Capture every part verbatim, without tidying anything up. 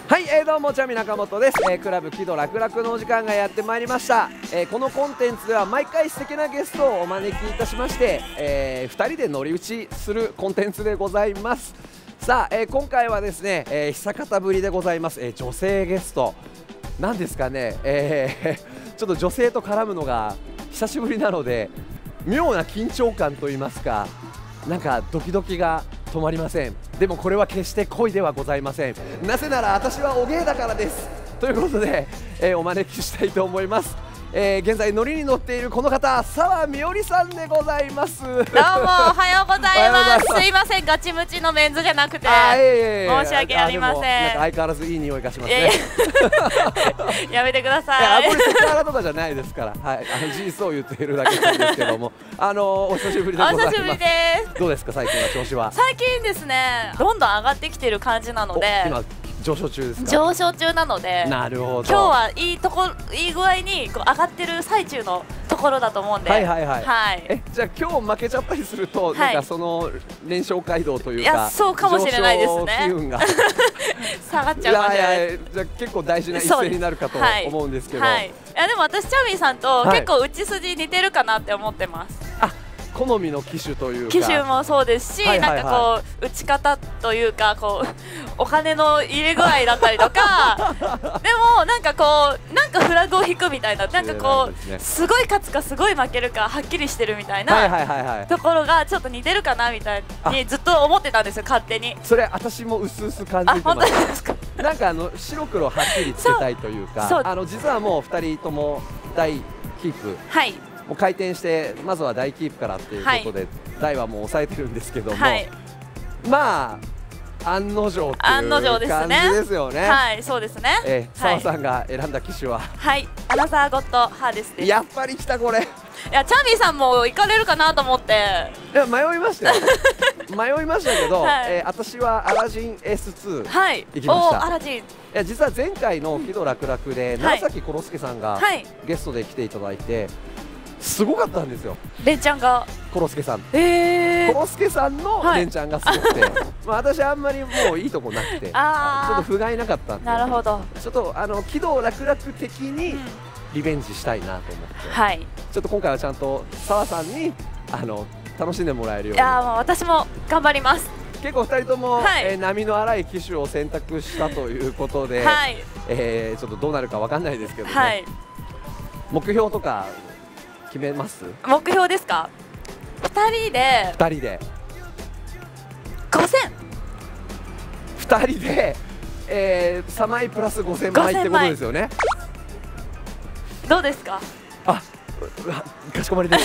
はい、えー、どうもチャミ中本です、えー、クラブ喜怒楽々のお時間がやってまいりました、えー、このコンテンツでは毎回素敵なゲストをお招きいたしまして、えー、ふたりで乗り打ちするコンテンツでございます。さあ、えー、今回はですね、えー、久方ぶりでございます、えー、女性ゲストなんですかね、えー、ちょっと女性と絡むのが久しぶりなので妙な緊張感といいますか、なんかドキドキが止まりません。でもこれは決して恋ではございません。なぜなら私はお芸だからです。ということで、えー、お招きしたいと思います。えー、現在乗りに乗っているこの方、澤美織さんでございます。どうもおはようございます。すいません、ガチムチのメンズじゃなくて申し訳ありません。 なんか相変わらずいい匂いがしますね。 やめてください。 いや、これセクハラとかじゃないですから、はい、あの事実を言っているだけなんですけども、あのお久しぶりでございます。お久しぶりです。どうですか最近は調子は？ 最近ですね、どんどん上がってきてる感じなので。 今上昇中ですか？ 上昇中なので、 なるほど。 今日はいいとこいい具合にこう上がってる最中のところだと思うんで、 はいはいはい。 はい。 え、じゃあ今日負けちゃったりすると、はい、なんかその連勝街道というか、 いやそうかもしれないですね。 機運が下がっちゃうかもしれない。 いやいや、じゃあ結構大事な一戦になるかと思うんですけど、 はいはい、いやでも私チャミーさんと結構打ち筋似てるかなって思ってます。 あ、好みの機種というか、 機種もそうですし、はいはいはい、なんかこう打ち方というかこうお金の入れ具合だったりとかでもなんかこうなんかフラグを引くみたいな、なんかこうすごい勝つかすごい負けるかはっきりしてるみたいなところがちょっと似てるかなみたいにずっと思ってたんですよ、勝手に。 それ私も薄々感じてます。あ、本当ですか？なんかあの白黒はっきりつけたいというか、あの実はもうふたりとも大キープ、はい、もう回転してまずは大キープからっていうことで、はい、大はもう抑えてるんですけども、はい、まあ案の定っていう感じですよね。 はい、そうですね。 えー、澤さんが選んだ機種は、 はい、アナザーゴッドハーデスです。 やっぱり来たこれ。いや、チャミーさんも行かれるかなと思って。 いや、迷いましたよ。迷いましたけど、はい、えー、私はアラジン エスツー 行きました。 アラジン。いや、実は前回の喜怒楽々で楢崎コロスケさんがゲストで来ていただいて。すごかったんですよ。 レンちゃんがコロスケさん、 えー、 コロスケさんのレンちゃんがすごくて、はい、まあ私あんまりもういいとこなくてちょっと不甲斐なかったんで、 なるほど、 ちょっとあの喜怒楽々的にリベンジしたいなと思って、うん、はい、ちょっと今回はちゃんと澤さんにあの楽しんでもらえるように。 いやもう私も頑張ります。 結構ふたりとも、はい、えー、波の荒い機種を選択したということで、はい、えー、ちょっとどうなるかわかんないですけどね、はい、目標とか決めます？ 目標ですか？ふたりでふたりでごせん、 ふたりで、えー、さんまいプラスごせんまいってことですよね。 どうですか？ あ、かしこまりです。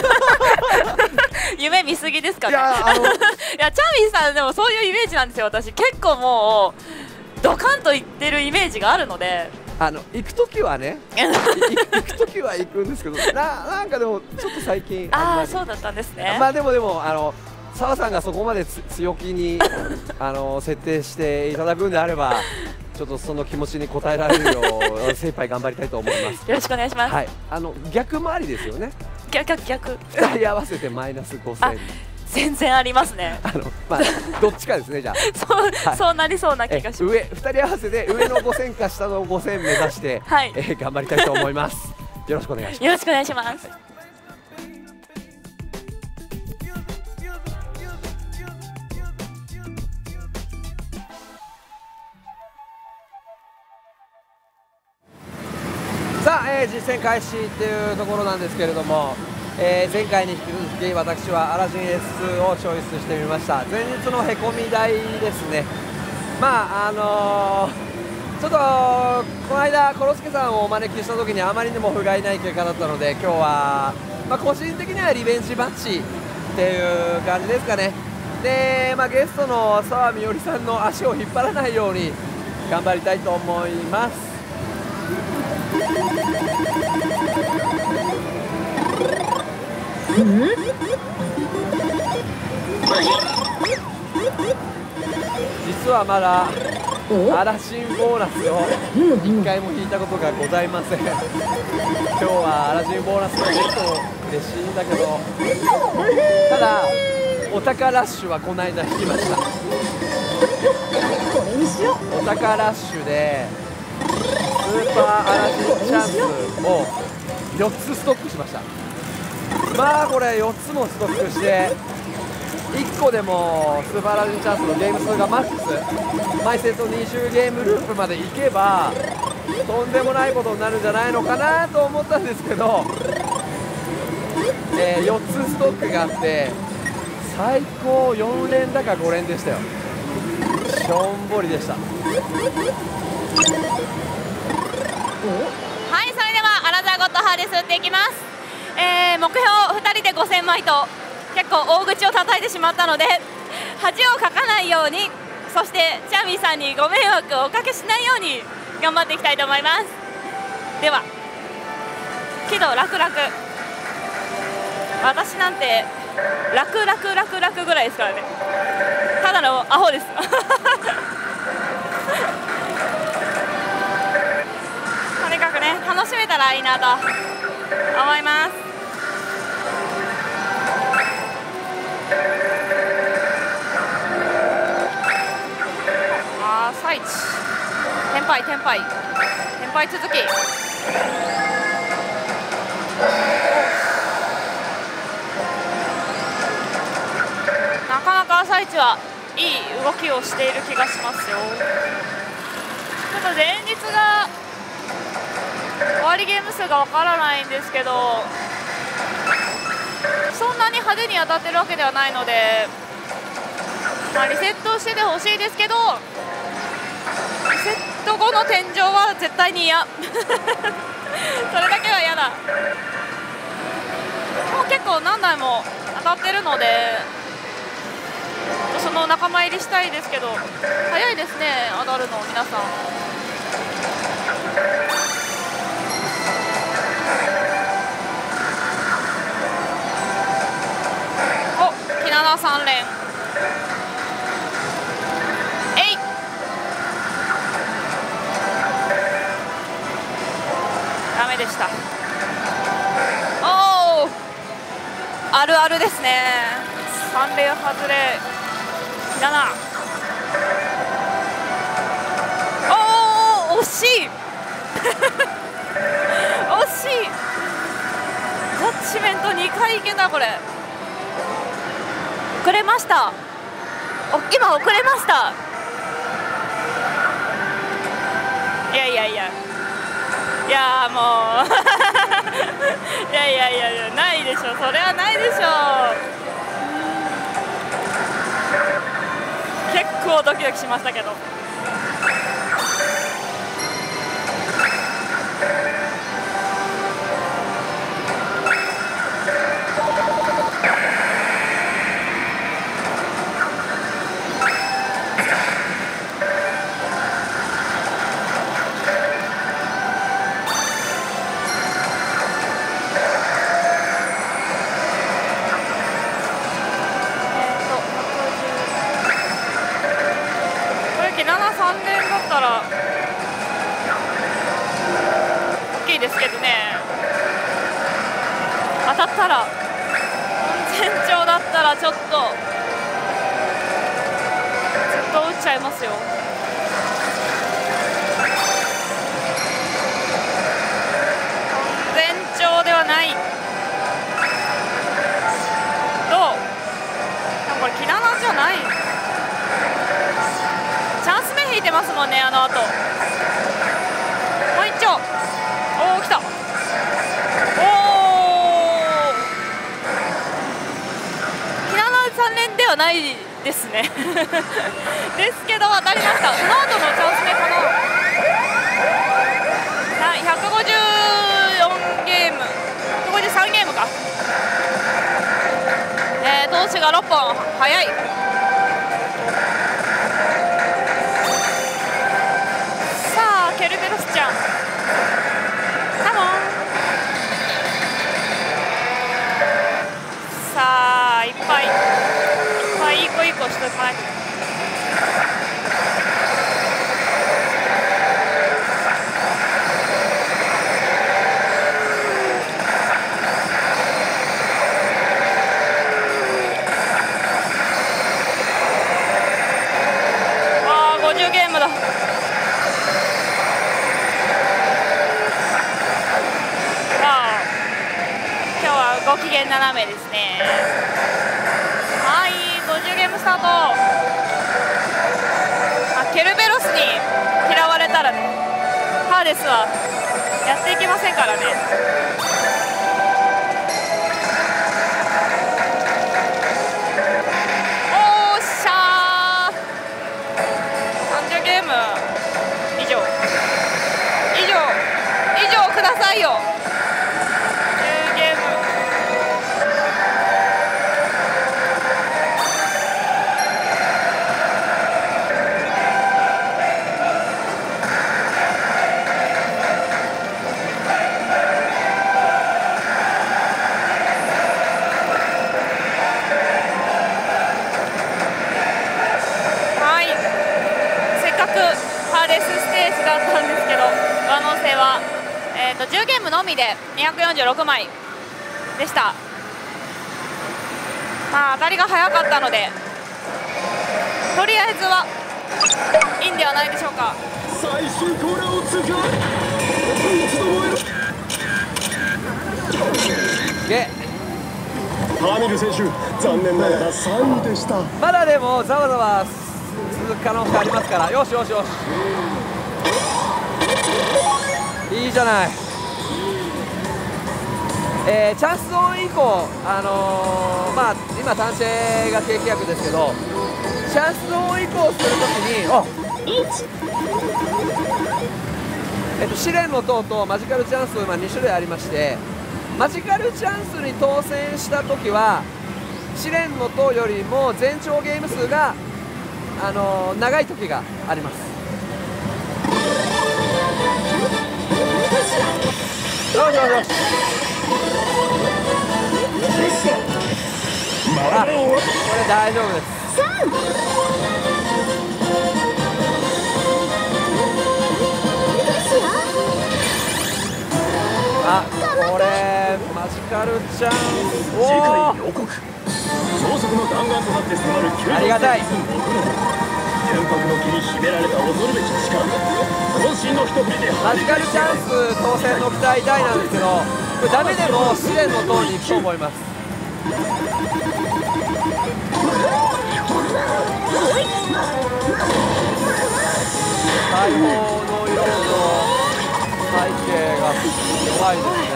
夢見すぎですかね。 いや、あのいや、チャミーさんでもそういうイメージなんですよ。私結構もうドカンといってるイメージがあるので、 あの行くときはね行くときは行くんですけど、ななんかでもちょっと最近ああそうだったんですね。 まあでもでもあの澤さんがそこまで強気にあの設定していただくんであれば、ちょっとその気持ちに応えられるよう精一杯頑張りたいと思います。 よろしくお願いします。 はい、あの逆回りですよね。 逆逆ふたり合わせてマイナスごせん。 全然ありますね。 あのまあどっちかですね、じゃあ。 そう、はい、そうなりそうな気がします。 上ふたり合わせて上のごせんか下のごせん目指して、はい、えー、頑張りたいと思います。よろしくお願いします。 よろしくお願いします。 さあ、えー、実戦開始っていうところなんですけれども、えー、前回に引き続き私はアラジン エスツー をチョイスしてみました。前日のへこみ台ですね。まああのー、ちょっとこの間コロスケさんをお招きした時にあまりにも不甲斐ない結果だったので、今日は、まあ、個人的にはリベンジマッチっていう感じですかね。で、まあ、ゲストの澤美織さんの足を引っ張らないように頑張りたいと思います。実はまだアラジンボーナスをいっかいも引いたことがございません。今日はアラジンボーナスがゲット嬉しいんだけど、ただお宝ラッシュはこの間引きました。 これにしよう。 おタカラッシュでスーパーアラジンチャンスをよっつストックしました。まあこれよっつもストックしていっこでもスーパーアラジンチャンスのゲーム数がマックス毎セットにじゅうゲームループまでいけばとんでもないことになるんじゃないのかなと思ったんですけど、えー、よっつストックがあって最高よん連だかご連でしたよ。しょんぼりでした。 はい、それではアナザーゴッドハーデス打っていきます。えー、目標ふたりでごせんまいと結構大口を叩いてしまったので恥をかかないように、そしてチャーミーさんにご迷惑をおかけしないように頑張っていきたいと思います。では喜怒楽々、私なんて楽楽楽楽ぐらいですからね。ただのアホですとにかくね楽しめたらいいなと思います。あーサイチテンパイテンパイテンパイ続き、なかなか朝一はいい動きをしている気がしますよ。ちょっと前日が終わりゲーム数がわからないんですけど、そんなに派手に当たってるわけではないので、まあ、リセットしててほしいですけど、リセット後の天井は絶対に嫌それだけは嫌だ。もう結構何台も当たってるのでその仲間入りしたいですけど、早いですね当たるの皆さん。お、キナナさん連えいダメでした。おおあるあるですね。さん連外れだな。おお惜しい惜しい。ジャッジメントにかいいけた。これ遅れました。お今遅れました。いやいやいやいやもういやいやいやいやないでしょ、それはないでしょ。結構ドキドキしましたけど。ですけどね、当たったら全長だったらちょっとずっと打っちゃいますよ。全長ではない。どうでもこれキナナじゃない。チャンス目引いてますもんね。あの後もう一丁。おお来た。おおキナナさん連ではないですねですけど当たりました。その後のチャンス目かな。ひゃくごじゅうよんゲームひゃくごじゅうさんゲームか。えー、投手がろっぽん早い。さあケルベロスちゃんカモン。さあいっぱいいっぱいいい子いい子してまい。ああごじゅうゲームだ。 機嫌斜めですね。はい、ごじゅうゲームスタート。あ、ケルベロスに嫌われたらね、ハーデスはやっていけませんからね。おーっしゃー、さんじゅうゲーム以上以上以上くださいよ。じゅうゲーム。はい、せっかくハーレスステージだったんですけど、上乗せは、えー、とじゅうゲームのみでにひゃくよんじゅうろくまいでした。まあ、当たりが早かったので、とりあえずはいいんではないでしょうか。 最終コーナーを通過。 ゲハーミル選手、残念ながらさんいでした。 まだでもざわざわ続く可能性ありますから、よしよしよし、いいじゃない。えー、チャンスゾーン以降、あのー、まあ今単性が定期役ですけど、チャンスゾーン移行するときに、あえっと、試練の塔とマジカルチャンス、まあ、に種類ありまして、マジカルチャンスに当選したときは試練の塔よりも全長ゲーム数が、あのー、長いときがあります。よしよしよし、あ、これ大丈夫です。あ、これマジカルチャンス、お次回ー、 予告。超速の弾丸となって迫る救助ありがたい。 純白の木に秘められた恐るべき力。渾身の一振りでマジカルチャンス当選の期待大なんですけど、これダメでも試練の塔に行くと思います。大砲の色と背景が弱いですね。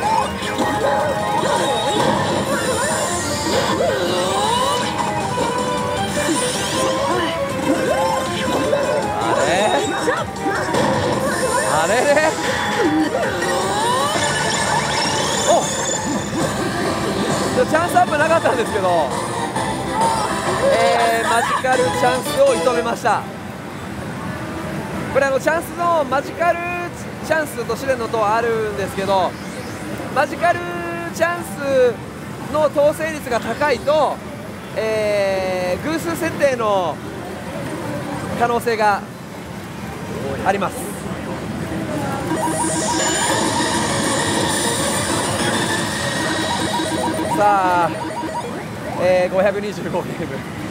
あれあれれ、おチャンスアップなかったんですけど、えー、マジカルチャンスを射止めました。これあのチャンスのマジカルチャンスと試練の塔あるんですけど、マジカルチャンスの当選率が高いと、えー、偶数設定の可能性があります。さあ、えー、ごひゃくにじゅうごゲーム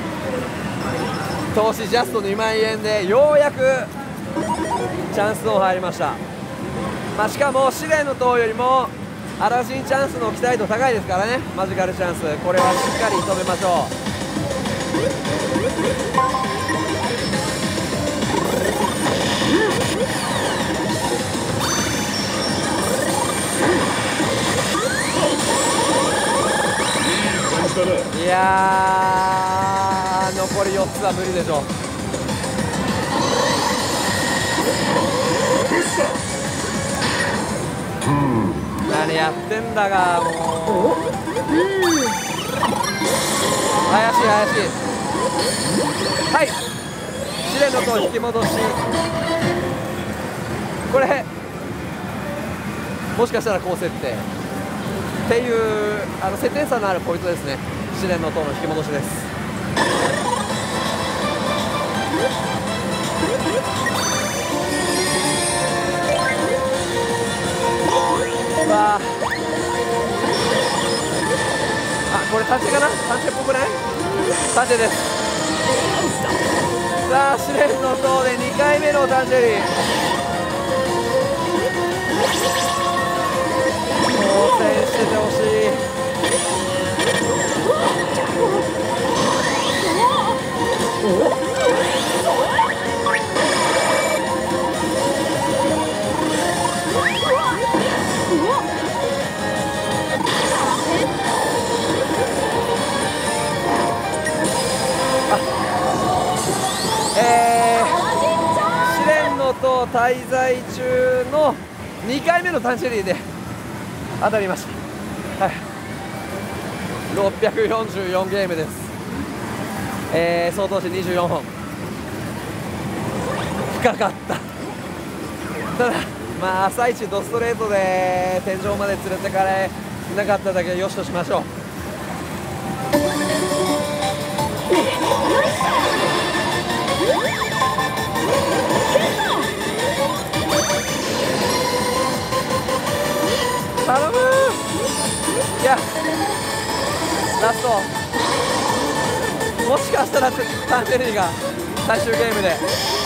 投資ジャストにまんえんでようやくチャンスゾーン入りました。まあ、しかも試練の塔よりもアラジンチャンスの期待度高いですからね。マジカルチャンス、これはしっかり止めましょう。いやー、残りよっつは無理でしょう。何やってんだが、もう怪しい怪しい。はい、試練の塔引き戻し、これもしかしたら高設定っていうあの設定差のあるポイントですね。試練の塔の引き戻しです。わあ、あ、これ探偵かな、探偵っぽくない？探偵です。さあ、試練の塔でにかいめのタンジェリン、当選しててほしい。 えー、試練のと滞在中のにかいめのタンチェリーで当たりました。はい、ろっぴゃくよんじゅうよんゲームです。えー、総投資にじゅうよんほん、深かった。ただまあ朝一ドストレートで天井まで連れてかれなかっただけよしとしましょう。頼む。いやラストもしかしたらタンチェリーが最終ゲームで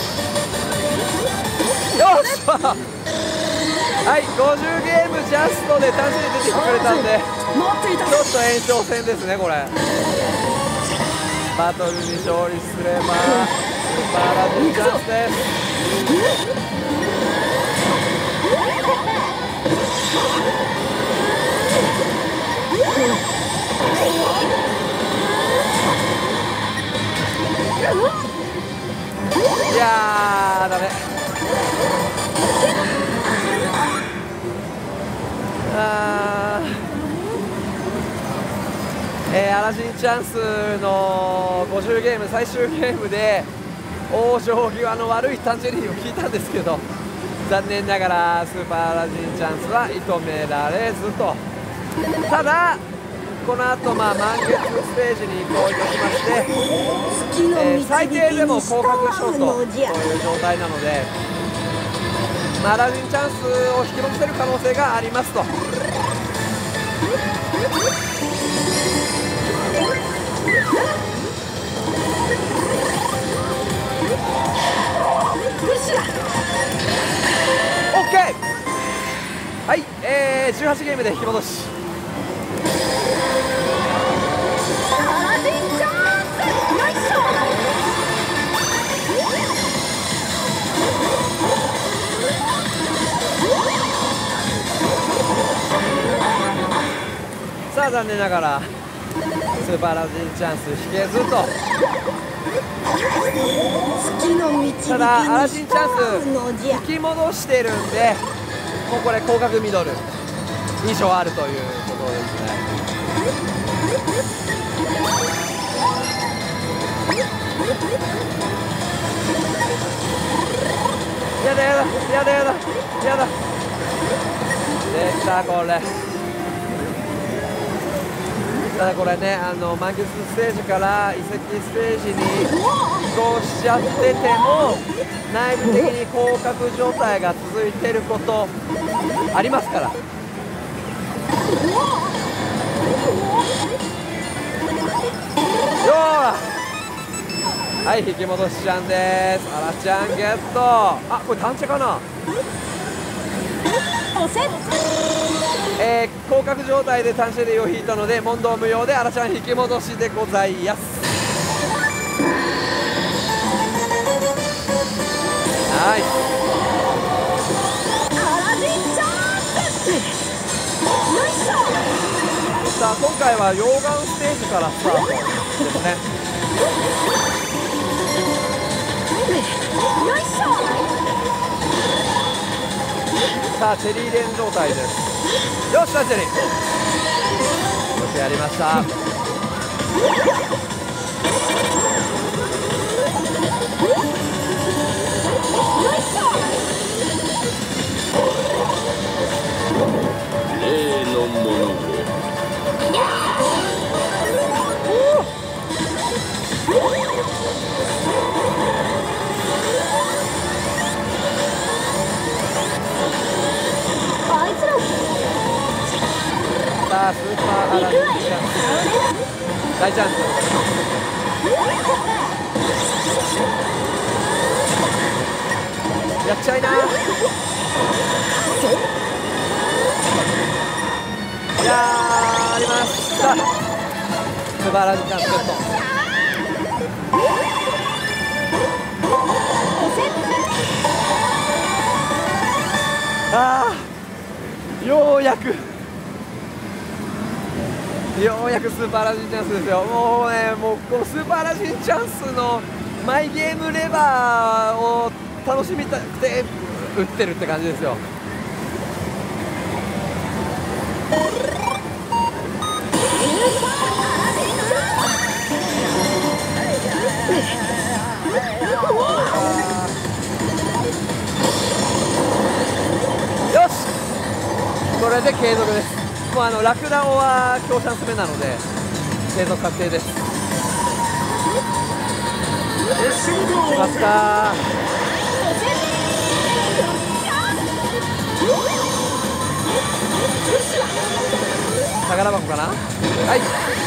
よっしゃはい、ごじゅうゲームジャストでタンチェリー出てきてくれたんでちょっと延長戦ですね。これバトルに勝利すればスーパーラジンチャンスです。いやーダメ。あー、えー、アラジンチャンスのごじゅうゲーム最終ゲームで往生際の悪いタンチェリーを引いたんですけど、残念ながらスーパーアラジンチャンスは射止められずと。ただこの後まあ満月ステージに移行いたしまして、えー、最低でも降格ショートという状態なので、まあ、アラジンチャンスを引き戻せる可能性がありますと。オッケー。はい、えー、じゅうはちゲームで引き戻し。さあ残念ながらスーパーラジンチャンス引けずと。ただアラジンチャンス引き戻してるんで、もうこれ降格ミドルに勝あるということですね。やだやだやだやだやだできたこれ。ただこれね、あの満月ステージから移籍ステージに移行しちゃってても内部的に降格状態が続いてることありますから。よーはい、引き戻しちゃんです。あらちゃんゲット。あ、これ単車かな。えー、降格状態で単車でを引いたので問答無用であらちゃん引き戻しでございます。はい、さあ今回は溶岩ステージからスタートですね。さあチェリーレン状態です。よっしゃチェリー、よくやりました。 例のものをさあスーパーアラジンチャンス大チャンス。やっちゃいな。いやーありました。スーパーアラジンチャンスゲット。 あー、ようやくようやくスーパーラジンチャンスですよ。もうね、もうこのスーパーラジンチャンスのマイゲームレバーを楽しみたくて打ってるって感じですよ。よし、これで継続です。もうあのラクダオは強チャンス目なので継続確定です。よかったー。宝箱かな。はい、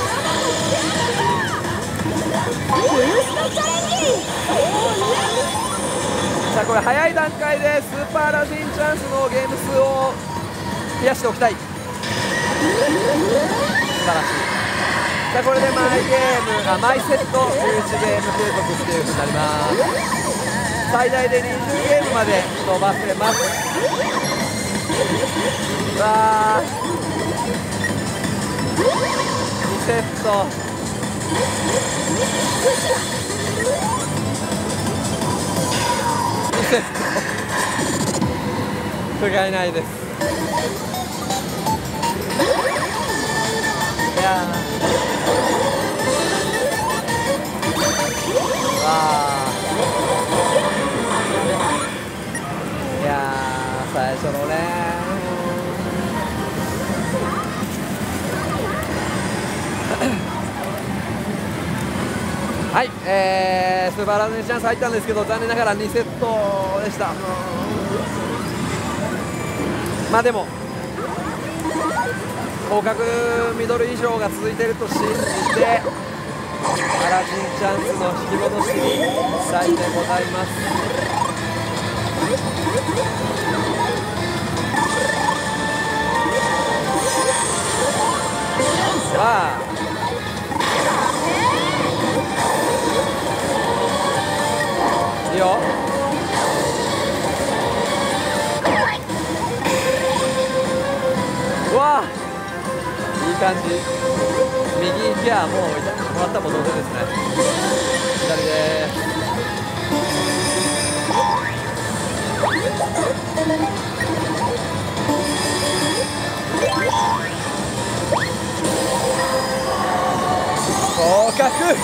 さあこれ早い段階でスーパーラジンチャンスのゲーム数を増やしておきたい。素晴らしい。さあこれでマイゲームあマイセットじゅういちゲーム継続っていうふうになります。最大でにじゅうゲームまで飛ばせます。さあにセットにセット不甲斐ないです。いやー、わあ、いやー、最初のねはい、えー、スーパーラジンチャンス入ったんですけど残念ながらにセットでした。まあでも合格ミドル以上が続いていると信じてアラジンチャンスの引き戻しにしたいでございます。さあいいよ。うわあ、いい感じ。右行きゃもうもらったも同然ですね。左で合格。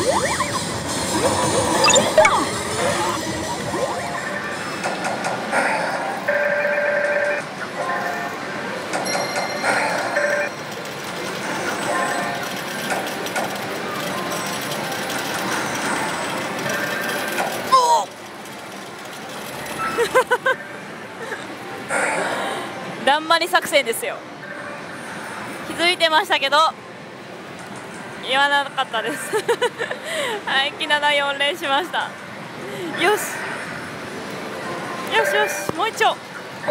だんまり作戦ですよ。気づいてましたけど言わなかったですはい、きななよん連しました。よしよしよし、もう一丁。おー、う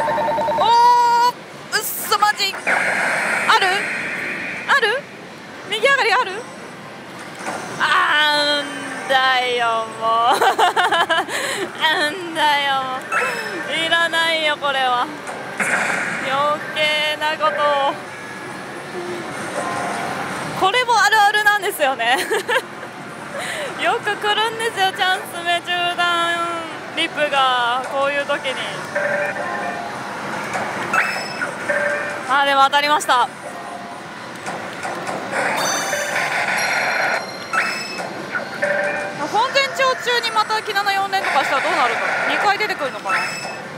っそマジあるある右上がりある。あんだよもうなんだよもういらないよこれは。余計なことを。これもあるあるなんですよねよく来るんですよ、チャンス目中段リップがこういう時に。あーでも当たりました。本店長中にまたきななよん連とかしたらどうなるの。にかい出てくるのかな。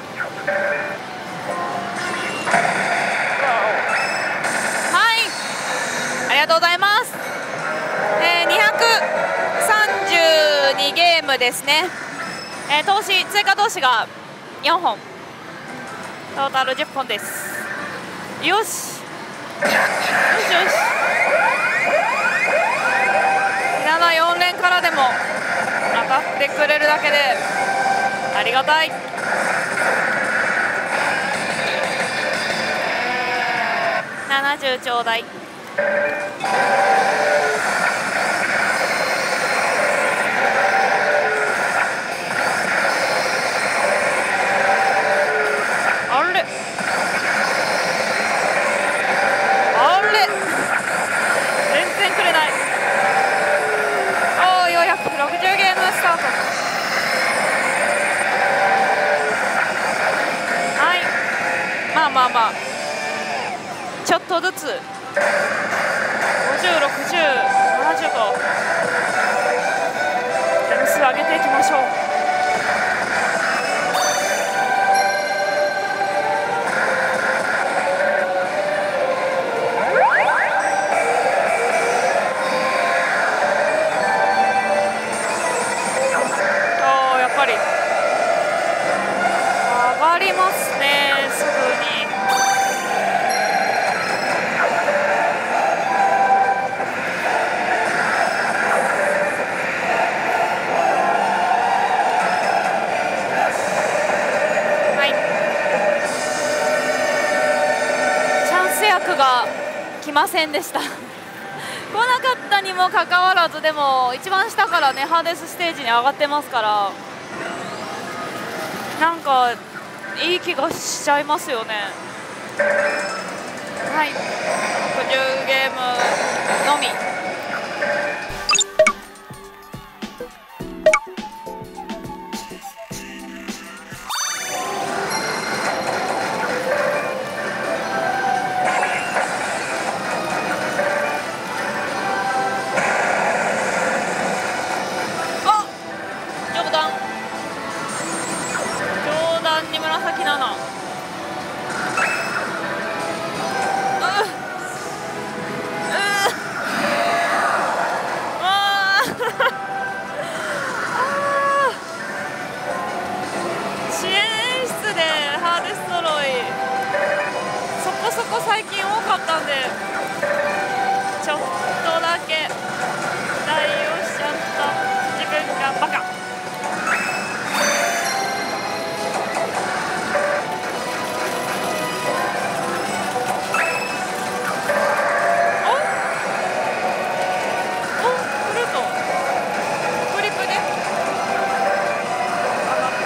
ありがとうございます。えー、にひゃくさんじゅうにゲームですね。えー、投資追加投資がよんほん、トータルじゅっぽんです。よしよしよし。ななよん連からでも当たってくれるだけでありがたい。ななじゅうちょうだい。 まあまあちょっとずつごじゅう、ろくじゅう、ななじゅうと点数上げていきましょう。が来ませんでした来なかったにもかかわらず、でも一番下からねハーデスステージに上がってますから、なんかいい気がしちゃいますよね。はい、ろくじゅうゲームのみ。最近多かったんでちょっとだけ代用しちゃった自分がバカ。おおフルートフリップで上がった。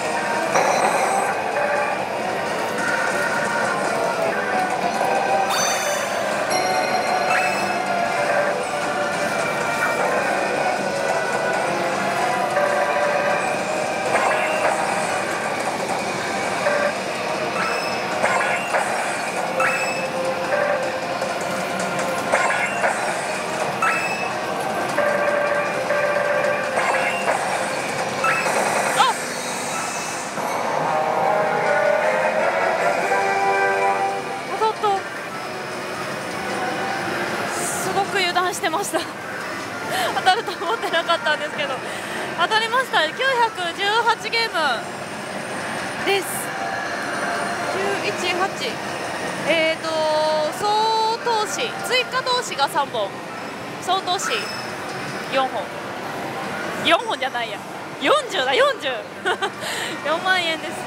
してました当たると思ってなかったんですけど当たりました。きゅうひゃくじゅうはちゲームです。きゅういちはちえっと総投資追加投資がさんぼん、総投資よんほんよんほんじゃないやよんじゅうだよんじゅうよんまんえんです。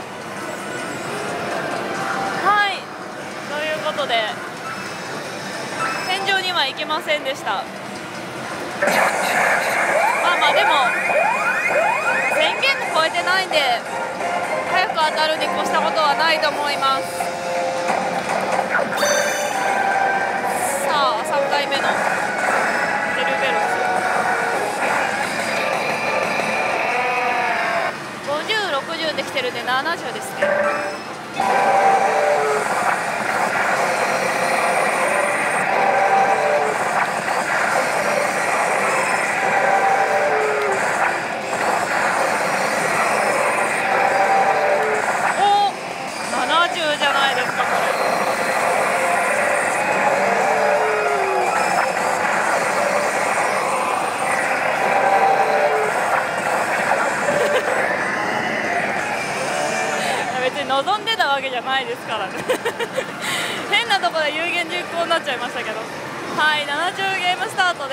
はいということで天井には行けませんでした。まあまあでもせんゲーム超えてないんで早く当たるに越したことはないと思います。さあさんかいめのケルベロスごじゅう、ろくじゅうできてるんでななじゅうですね。望んでたわけじゃないですからね変なところで有言実行になっちゃいましたけど、はい、ななじゅうゲームスタートです。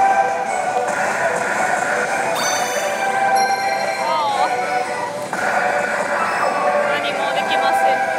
何もできません。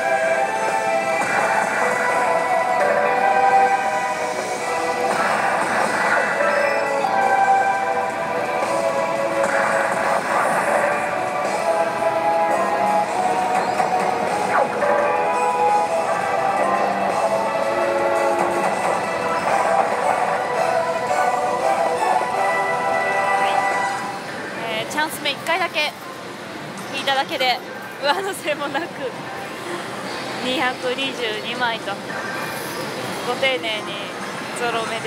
いっかいだけ引いただけで上乗せもなくにひゃくにじゅうにまいとご丁寧にゾロ目です。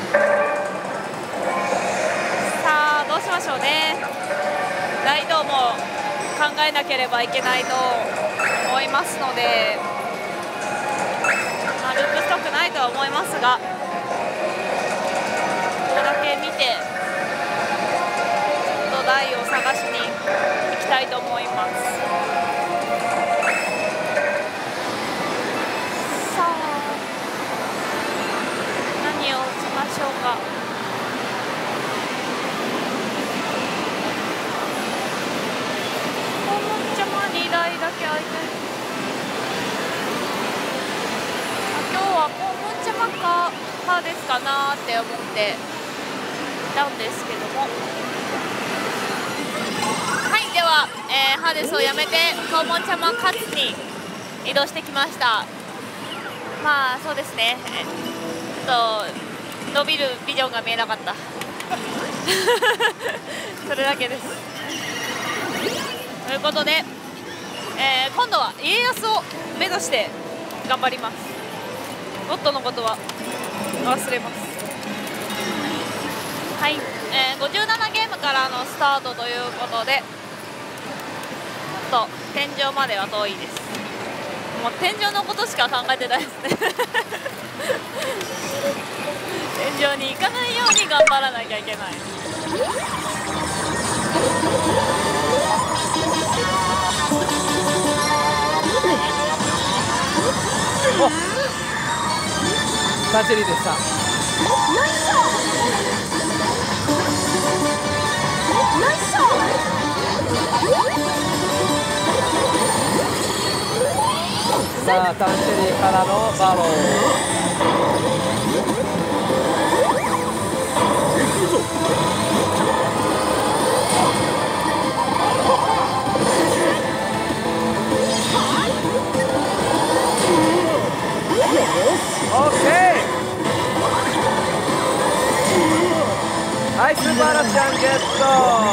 さあどうしましょうね。難易度も考えなければいけないと思いますので、まあ、ループストックないとは思いますが、ここだけ見てちょっと台を探しに行きたいと思います。さあ何を打ちましょうか。にだいだけ空いてる。今日はコウモンチャマかハーデスかなって思っていたんですけども、はい、では、えー、ハーデスをやめてコウモンチャマカツに移動してきました。まあそうですね、ちょっと伸びるビジョンが見えなかったそれだけです。ということで、えー、今度は家康を目指して頑張ります。ゴッドのことは忘れます。はい、えー、ごじゅうななゲームからのスタートということで、ちょっと天井までは遠いです。もう天井のことしか考えてないですね天井に行かないように頑張らなきゃいけない。 おタチェリーでした。さあタンチェリーからのバロー。オッケー。はい、スーパーラッシャンゲット。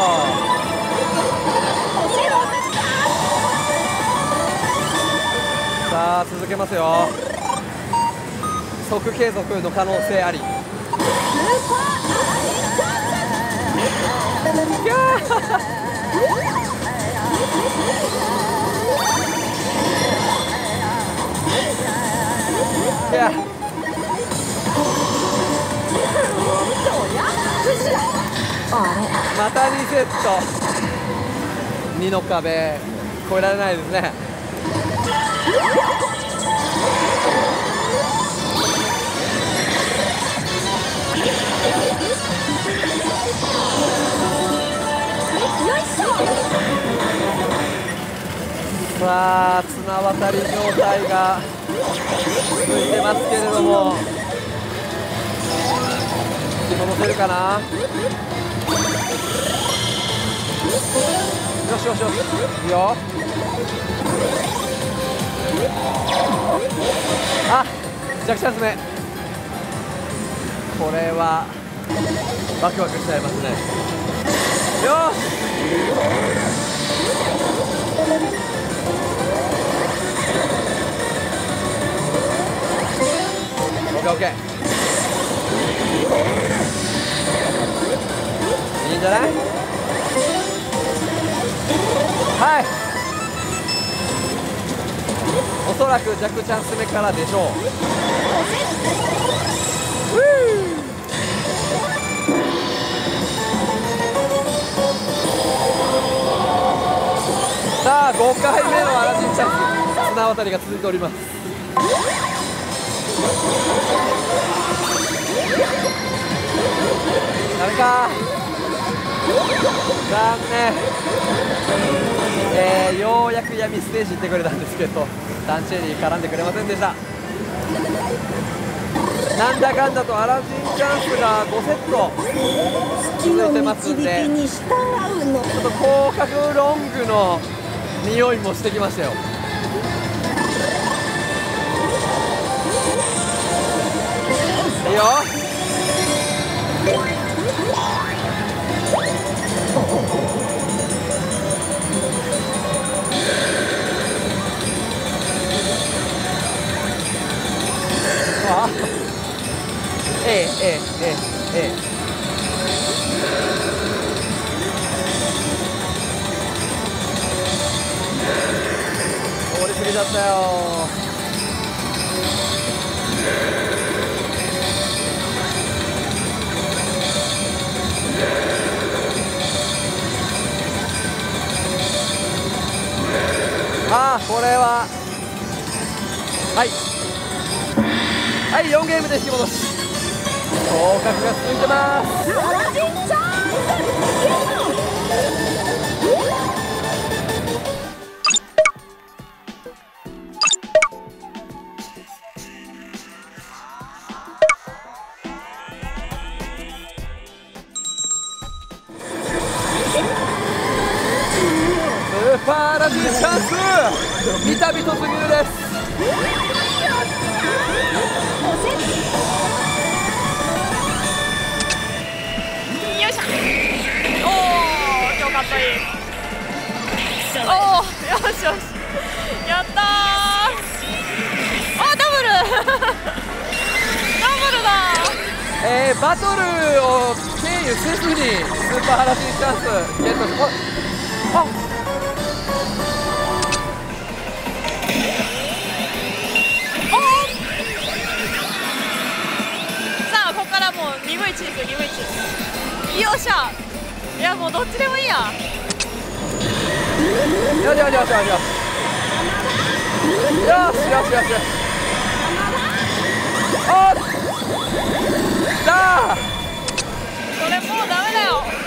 さあ続けますよ。即継続の可能性あり。キャーいやまたにセット。にの壁越えられないですね。さあ綱渡り状態が続いてますけれども、戻せるかな。よしよしよし、いいよ。あ、弱チャンス目。これはワクワクしちゃいますね。よし。オッケーオッケー。いいんじゃない。はい、おそらく弱チャンス目からでしょう。さあごかいめのアラジンチャンス、綱渡りが続いております。ダメか、残念。えー、ようやく闇ステージ行ってくれたんですけど、タンチェリー絡んでくれませんでした。なんだかんだとアラジンチャンスがごセット続いてますんで、ちょっと広角ロングの匂いもしてきましたよ。いいよ。 ええええ通り過ぎちゃったよ。あーこれははいはいよんゲームで引き戻し合格が続いてます。スーパーラジーチャンス三度突入です。 よいしょ。おお今日かっこいい。おおよしよしやったー。あダブルダブルだ。 えー、バトルを経由せずにスーパーラジーチャンスゲットします。あさあここからもう鈍いチーズ鈍いチーズよっしゃ。いやもうどっちでもいいや。 よしよしよしよしよしよしよしよしよしおっさあこれもうダメだよ。